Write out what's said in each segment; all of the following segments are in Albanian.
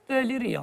Te Liria.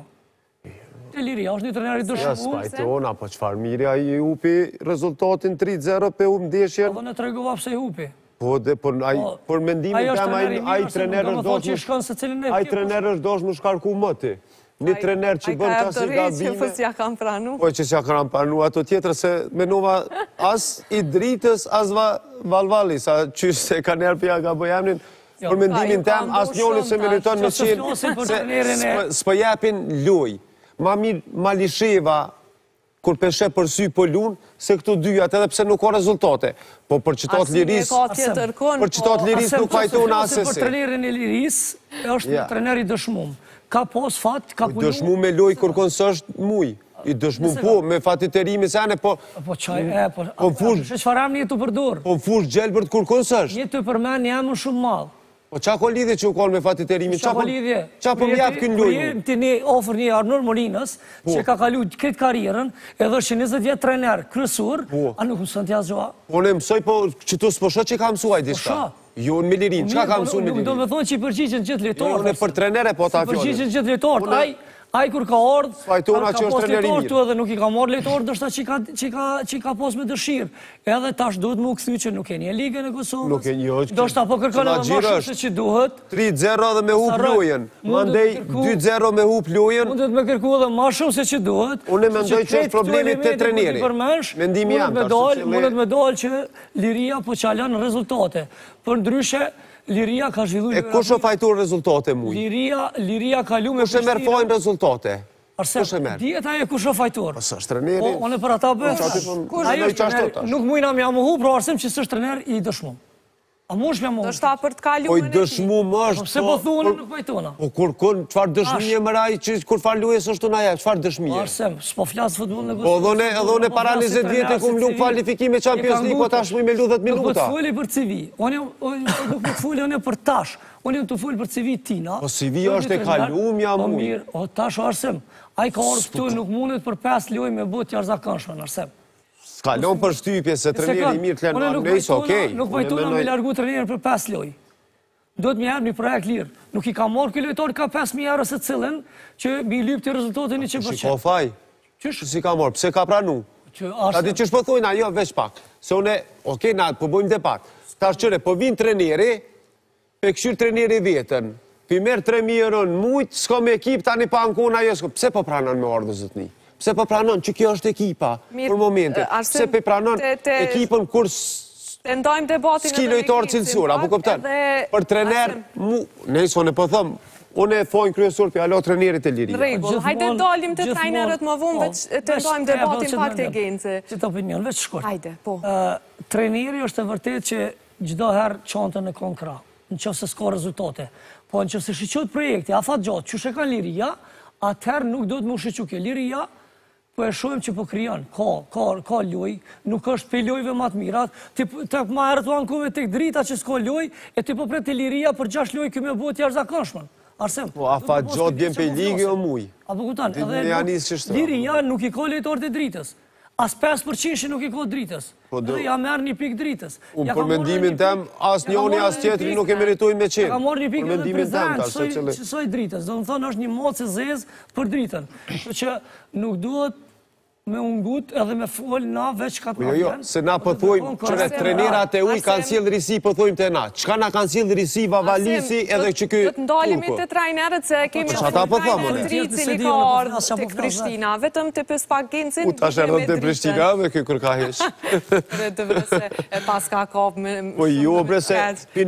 Te Liria, është një trajner i dëshmuar. Spajtona, po çfarë mirë ai hupi rezultatin 3-0 pe ndeshjen. Po ne tregova pse hupi. Po për mendimin tim ai trener është doshmë. Ai trener është doshmë shkarku më ti. Një trener që bën qasë i gabime... Po s'ja kam pranu. Po që s'ja kam pranu ato tjetër, se menova as i dritës, as valvali, sa qysh se ka njerë për ja ga bojemnin, për mendimin tem, as njoni se meriton në qenë, se s'pë jepin luj. Ma mirë Malisheva, kur peshe për sy për lunë, se këtu dyjat edhe pse nuk ka rezultate. Po për qëtat liris, për qëtat liris nuk fajtona asesi. Për trenerin e liris, është një trener i dëshmum. Ka pos fat, ka punu... I dëshmu me loj kërkon së është muj. I dëshmu po, me fatiterimi sene, po... Po qaj, po çfarë një të përdor? Po fush gjelbërt kërkon së është. Një të përmen një emën shumë malë. Po qa ko lidhje që u konë me fatiterimi? Qa ko lidhje? Qa po mjap kënë lojnë? Për ti një ofër një Arnur Molinës, që ka kalu këtë karierën, edhe është 20 vjetë trener kryesor, a nuk mësën t'ja zgjoa? Po ne mësoj, po që tu s'po që ka mësuaj diska? Jo, në Milirin, që ka mësu në Milirin? Nuk do me thonë që i përgjigjen gjithë letorë. Jo, në për trenere, po ta fjone. I përgjigjen gjithë letorë. Aj kur ka ardhë, ka pos letorë tu edhe nuk i ka marrë letorë, dështë që i ka pos me dëshirë. Edhe tash duhet mu këthy që nuk e një ligën e Kosovës. Nuk e një, dështë apo kërkën edhe ma shumë se që duhet. 3-0 dhe me hup lojën. Mandej 2-0 me hup lojën. Mundet me kërku edhe ma shumë se që duhet. Unë e mendoj që është problemit të treneri. Mendimi jam, mundet me dalë që Liria po qalan rezultate. Për ndryshe, Liria ka zhvillu... E kush o fajtur rezultate muj? Liria ka lu me... Kush e merë fajnë rezultate? Arsem, djeta e kush o fajtur? Së është treneri... O, në për ata bësh... Nuk mujna me amuhu, pro arsem që së është trener i dëshmu. A mush me amuhu? Dështë ta për t'kalu Po i dëshmu më është... Se po thunë nuk fajtuna. Po kur kun, qëfar dëshmi e mëraj, që kur far luje së është të naja, qëfar dëshmi e? Arsem, s'po flasë futbol në Po edhe one para 20 vjetë kum lu kvalifikime Champions League, po tash mu i me lu 10 minuta. Nuk të fulli për CV, nuk të fulli one për tash, one të fulli për CV tina. Po CV është e kalum, ja mu. O tash Arsem, a i ka orë këtu nuk mundet për 5 loj me bot jarëzakonshme, Arsem. Kalon për shtypje, se treneri i mirë të lenë nëjës, okej. Nuk pajtona me largu trenerën për 5 loj. Do të mi jep një projekt lirë. Nuk i ka marrë këj lojtor, ka 5.000 euro se cilën, që mi lyp të rezultatin 100%. Shiko faj, që si ka marrë, pse ka pranu? Ta di që shpëthojna, jo, veç pak. Se une, okej, na, po bojmë dhe pak. Ta shqyre, po vinë treneri, pe këshyrë treneri vetën, pi merë 3.000 euro në mujtë, s'ko me ekip, tani pa ankona, jo, pse po pranon me ardhë zëtni? Pse po pranon që kjo është ekipa për momente? Pse po pranon ekipën kur s'ki lojtarë cilësur, apo këpëtan? Për trener, nejso në po thëmë, unë e fojnë kryesur për alo trenerit e Liria. Regull, hajde dalim të trajnerët më vonë, të ndojmë debatin pak të gence. Që të opinion, veç shkort. Hajde, po. Treneri është e vërtet që gjdo herë qantën e konkra, në që se s'ka rezultate. Po në që se shqyqot projekti, a fatë gjatë, që shë ka Liria, atëherë nuk do të më shqyqot Liria, po e shojmë që po kryon, ka loj, nuk është pe lojve matë mirat, të ma herë të ankume të drita që s'ka loj, e ti po preti Liria për 6 loj këme bot jashtë zakonshmën. Arsem. Po, a fa gjatë bjen pe ligi o muj? Apo kutan, Liria nuk i ka lojtarë të dritës. As 5% nuk i ka dritës. Edhe ja merë një pikë dritës. Unë për mendimin tem, as njoni, as tjetëri nuk e meritojnë me qenë. Ka marrë një pikë edhe prezent, qësoj dritës. Do në thonë është një mocë e zezë për dritën. Që nuk duhet me ungut edhe me folë na veç ka të jo, se na pëthojmë, qëre trenerat e uj kanë cilë risi pëthojmë të na. Qka na kanë cilë risi, vavalisi edhe që kë... Do të ndalimi të trajnerët se kemi të trajnerët të tri cili ka ardhë të Prishtina. Vetëm të pës pak gencin... U të ashtë erdhën të Prishtina dhe kë kërka hesh. Dhe të vrese e pas ka kap me... Po jo, brese...